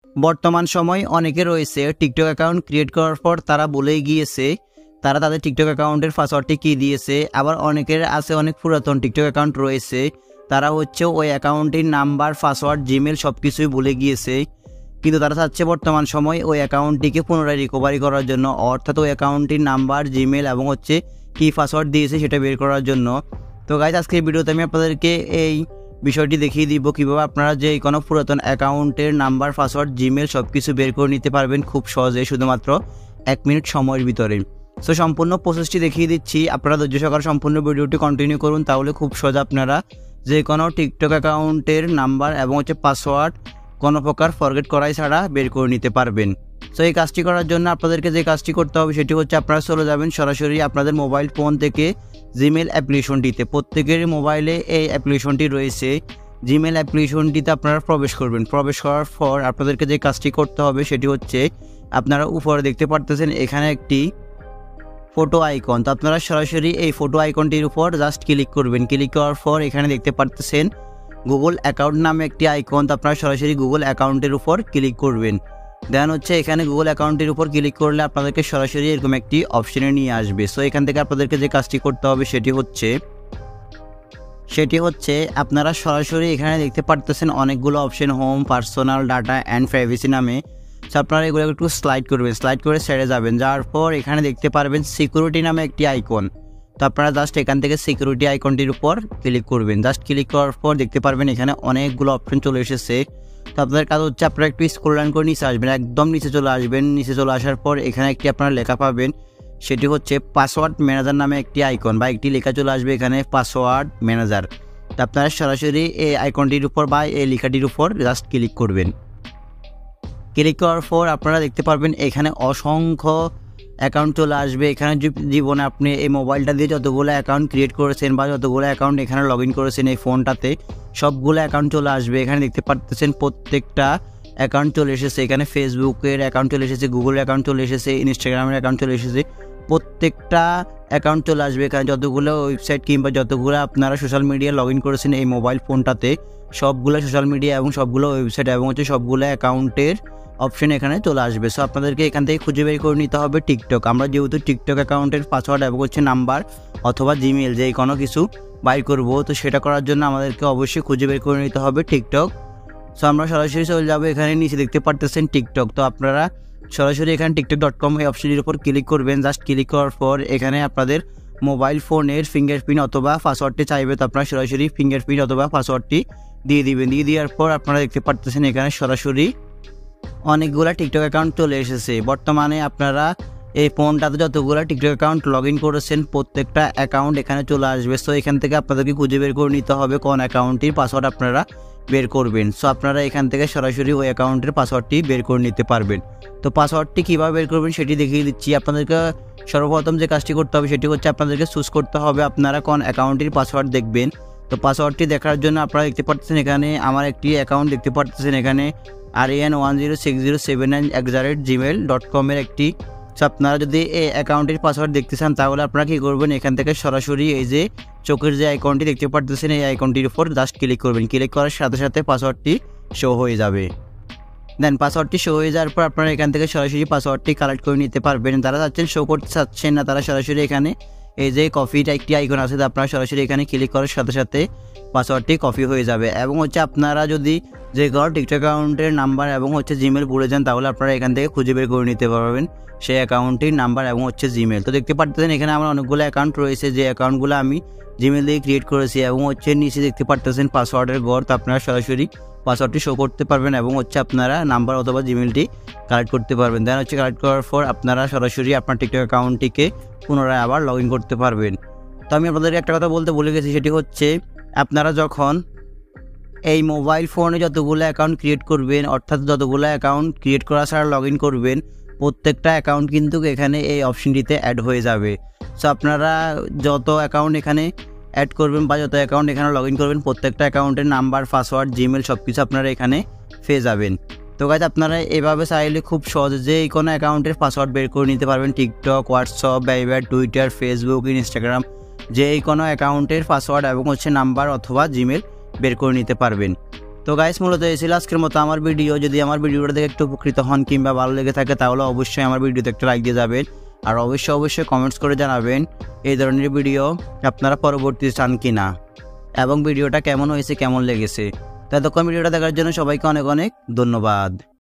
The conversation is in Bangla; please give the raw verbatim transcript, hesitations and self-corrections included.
বর্তমান সময় অনেকে রয়েছে টিকটক অ্যাকাউন্ট ক্রিয়েট করার পর তারা বলেই গিয়েছে তারা তাদের টিকটক অ্যাকাউন্টের পাসওয়ার্ডটি কী দিয়েছে। আবার অনেকের আছে অনেক পুরাতন টিকটক অ্যাকাউন্ট রয়েছে, তারা হচ্ছে ওই অ্যাকাউন্টটির নাম্বার, পাসওয়ার্ড, জিমেল সব কিছুই ভুলে গিয়েছে, কিন্তু তারা চাচ্ছে বর্তমান সময় ওই অ্যাকাউন্টটিকে পুনরায় রিকভারি করার জন্য, অর্থাৎ ওই অ্যাকাউন্টটির নাম্বার, জিমেল এবং হচ্ছে কী পাসওয়ার্ড দিয়েছে সেটা বের করার জন্য। তো গাইজ আজকের ভিডিওতে আমি আপনাদেরকে এই বিষয়টি দেখিয়ে দিব কীভাবে আপনারা যে কোনো পুরাতন অ্যাকাউন্টের নাম্বার, পাসওয়ার্ড, জিমেল সব কিছু বের করে নিতে পারবেন খুব সহজে, শুধুমাত্র এক মিনিট সময়ের ভিতরে। সো সম্পূর্ণ প্রসেসটি দেখিয়ে দিচ্ছি, আপনারা ধৈর্য সহকারে সম্পূর্ণ ভিডিওটি কন্টিনিউ করুন, তাহলে খুব সহজে আপনারা যে কোনো টিকটক অ্যাকাউন্টের নাম্বার এবং হচ্ছে পাসওয়ার্ড কোনো প্রকার ফরগেট করাই ছাড়া বের করে নিতে পারবেন। সো এই কাজটি করার জন্য আপনাদেরকে যে কাজটি করতে হবে সেটি হচ্ছে আপনারা চলে যাবেন সরাসরি আপনাদের মোবাইল ফোন থেকে জিমেল অ্যাপ্লিকেশনটিতে। প্রত্যেকের মোবাইলে এই অ্যাপ্লিকেশনটি রয়েছে, জিমেল অ্যাপ্লিকেশনটিতে আপনারা প্রবেশ করবেন। প্রবেশ করার পর আপনাদেরকে যে কাজটি করতে হবে সেটি হচ্ছে আপনারা উপরে দেখতে পারতেছেন এখানে একটি ফটো আইকন, তো আপনারা সরাসরি এই ফটো আইকনটির উপর জাস্ট ক্লিক করবেন। ক্লিক করার পর এখানে দেখতে পারতেছেন গুগল অ্যাকাউন্ট নামে একটি আইকন, তো আপনারা সরাসরি গুগল অ্যাকাউন্টের উপর ক্লিক করবেন। দেন হচ্ছে এখানে গুগল অ্যাকাউন্টের উপর ক্লিক করলে আপনাদেরকে সরাসরি এরকম একটি অপশনে নিয়ে আসবে। সো এখান থেকে আপনাদেরকে যে কাজটি করতে হবে সেটি হচ্ছে সেটি হচ্ছে আপনারা সরাসরি এখানে দেখতে পারতেছেন অনেকগুলো option, home, personal, data and privacy নামে। সো আপনারা এগুলো একটু স্লাইড করবেন, স্লাইড করে ছেড়ে যাবেন। যাওয়ার পর এখানে দেখতে পারবেন সিকিউরিটি নামে একটি আইকন, তো আপনারা জাস্ট এখান থেকে সিকিউরিটি আইকনটির উপর ক্লিক করবেন। জাস্ট ক্লিক করার পর দেখতে পারবেন এখানে অনেকগুলো অপশন চলে এসেছে। তো আপনাদের কাজ হচ্ছে আপনারা একটু স্ক্রল ডাউন করে নিচে আসবেন, একদম নিচে চলে আসবেন। নিচে চলে আসার পর এখানে একটি আপনারা লেখা পাবেন, সেটি হচ্ছে পাসওয়ার্ড ম্যানেজার নামে একটি আইকন বা একটি লেখা চলে আসবে এখানে পাসওয়ার্ড ম্যানেজার। তো আপনারা সরাসরি এই আইকনটির উপর বা এই লেখাটির উপর জাস্ট ক্লিক করবেন। ক্লিক করার পর আপনারা দেখতে পারবেন এখানে অসংখ্য অ্যাকাউন্ট চলে আসবে। এখানে জীবনে আপনি এই মোবাইলটা দিয়ে যতগুলো অ্যাকাউন্ট ক্রিয়েট করেছেন বা যতগুলো অ্যাকাউন্ট এখানে লগ ইন করেছেন এই ফোনটাতে, সবগুলো অ্যাকাউন্ট চলে আসবে। এখানে দেখতে পাচ্ছেন প্রত্যেকটা অ্যাকাউন্ট চলে এসেছে, এখানে ফেসবুকের অ্যাকাউন্ট চলে এসেছে, গুগলের অ্যাকাউন্ট চলে এসেছে, ইনস্টাগ্রামের অ্যাকাউন্ট চলে এসেছে, প্রত্যেকটা অ্যাকাউন্ট চলে আসবে। এখানে যতগুলো ওয়েবসাইট কিংবা যতগুলো আপনারা সোশ্যাল মিডিয়া লগ ইন করেছেন এই মোবাইল ফোনটাতে, সবগুলো সোশ্যাল মিডিয়া এবং সবগুলো ওয়েবসাইট এবং হচ্ছে সবগুলো অ্যাকাউন্টের অপশন এখানে চলে আসবে। সো আপনাদেরকে এখান থেকে খুঁজে বের করে নিতে হবে টিকটক। আমরা যেহেতু টিকটক অ্যাকাউন্টের পাসওয়ার্ড এবং হচ্ছে নাম্বার অথবা জিমেল যে কোনো কিছু বাইর করব, তো সেটা করার জন্য আমাদেরকে অবশ্যই খুঁজে বের করে নিতে হবে টিকটক। সো আমরা সরাসরি চলে যাবো, এখানে নিচে দেখতে পারতেছেন টিকটক, তো আপনারা সরাসরি এখানে টিকটক ডট কম এই অপশনটির উপর ক্লিক করবেন। জাস্ট ক্লিক করার পর এখানে আপনাদের মোবাইল ফোনের ফিঙ্গারপ্রিন্ট অথবা পাসওয়ার্ডটি চাইবে, তো আপনারা সরাসরি ফিঙ্গারপ্রিন্ট অথবা পাসওয়ার্ডটি দিয়ে দিবেন। দিয়ে দেওয়ার পর আপনারা দেখতে পারতেছেন এখানে সরাসরি অনেকগুলো টিকটক অ্যাকাউন্ট চলে এসেছে। বর্তমানে আপনারা এই ফোনটাতে যতগুলো টিকটক অ্যাকাউন্ট লগ ইন করেছেন প্রত্যেকটা অ্যাকাউন্ট এখানে চলে আসবে। সো এখান থেকে আপনাদেরকে খুঁজে বের করে নিতে হবে কোন অ্যাকাউন্টটির পাসওয়ার্ড আপনারা বের করবেন। সো আপনারা এখান থেকে সরাসরি ওই অ্যাকাউন্টের পাসওয়ার্ডটি বের করে নিতে পারবেন। তো পাসওয়ার্ডটি কীভাবে বের করবেন সেটি দেখিয়ে দিচ্ছি। আপনাদেরকে সর্বপ্রথম যে কাজটি করতে হবে সেটি হচ্ছে আপনাদেরকে চুজ করতে হবে আপনারা কোন অ্যাকাউন্টের পাসওয়ার্ড দেখবেন। তো পাসওয়ার্ডটি দেখার জন্য আপনারা দেখতে পাচ্ছেন এখানে আমার একটি অ্যাকাউন্ট দেখতে পাচ্ছেন এখানে Aryan one zero six zero seven nine at the rate Gmail dot কমের একটি। সো আপনারা যদি এই অ্যাকাউন্টের পাসওয়ার্ড দেখতে চান তাহলে আপনারা কী করবেন, এখান থেকে সরাসরি এই যে চোখের যে আইকনটি দেখতে পাচ্ছেন এই আইকনটির উপর জাস্ট ক্লিক করবেন। ক্লিক করার সাথে সাথে পাসওয়ার্ডটি শো হয়ে যাবে। দেন পাসওয়ার্ডটি শো হয়ে যাওয়ার পর আপনারা এখান থেকে সরাসরি পাসওয়ার্ডটি কালেক্ট করে নিতে পারবেন। যারা চাচ্ছেন শো করতে চাচ্ছেন না তারা সরাসরি এখানে এই যে কপিটা একটি আইকন আছে, আপনারা সরাসরি এখানে ক্লিক করার সাথে সাথে পাসওয়ার্ডটি কপি হয়ে যাবে। এবং হচ্ছে আপনারা যদি যে কোনো টিকটক অ্যাকাউন্টের নাম্বার এবং হচ্ছে জিমেল ভুলে যান তাহলে আপনারা এখান থেকে খুঁজে বের করে নিতে পারবেন সেই অ্যাকাউন্টটির নাম্বার এবং হচ্ছে জিমেল। তো দেখতে পাচ্ছেন এখানে আমার অনেকগুলো অ্যাকাউন্ট রয়েছে, যে অ্যাকাউন্টগুলো আমি জিমেল দিয়ে ক্রিয়েট করেছি এবং হচ্ছে নিচে দেখতে পাচ্ছেন পাসওয়ার্ডের ঘর, তো আপনারা সরাসরি পাসওয়ার্ডটি শো করতে পারবেন এবং হচ্ছে আপনারা নাম্বার অথবা জিমেলটি কালেক্ট করতে পারবেন। দেন হচ্ছে কালেক্ট করার পর আপনারা সরাসরি আপনার টিকটক অ্যাকাউন্টটিকে পুনরায় আবার লগ ইন করতে পারবেন। তো আমি আপনাদেরকে একটা কথা বলতে ভুলে গেছি, সেটি হচ্ছে আপনারা যখন এই মোবাইল ফোনে যতগুলো অ্যাকাউন্ট ক্রিয়েট করবেন, অর্থাৎ যতগুলো অ্যাকাউন্ট ক্রিয়েট করা ছাড়া লগ ইন করবেন, প্রত্যেকটা অ্যাকাউন্ট কিন্তু এখানে এই অপশনটিতে অ্যাড হয়ে যাবে। সো আপনারা যত অ্যাকাউন্ট এখানে অ্যাড করবেন বা যত অ্যাকাউন্ট এখানে লগ ইন করবেন প্রত্যেকটা অ্যাকাউন্টের নাম্বার, পাসওয়ার্ড, জিমেল সব কিছু আপনারা এখানে পেয়ে যাবেন। তো গাইজ আপনারা এভাবে চাইলে খুব সহজে যে কোনো অ্যাকাউন্টের পাসওয়ার্ড বের করে নিতে পারবেন। TikTok, WhatsApp, Viber, Twitter, Facebook, Instagram যে কোনো অ্যাকাউন্টের পাসওয়ার্ড এবং হচ্ছে নাম্বার অথবা জিমেল বের করে নিতে পারবেন। তো গাইস মূলত এই ছিল আজকের মতো আমার ভিডিও। যদি আমার ভিডিওটা দেখে একটু উপকৃত হন কিংবা ভালো লেগে থাকে তাহলে অবশ্যই আমার ভিডিওতে একটা লাইক দিয়ে যাবেন, আর অবশ্যই অবশ্যই কমেন্টস করে জানাবেন এই ধরনের ভিডিও আপনারা পরবর্তীতে চান কি না, এবং ভিডিওটা কেমন হয়েছে কেমন লেগেছে। ততক্ষণ ভিডিওটা দেখার জন্য সবাইকে অনেক অনেক ধন্যবাদ।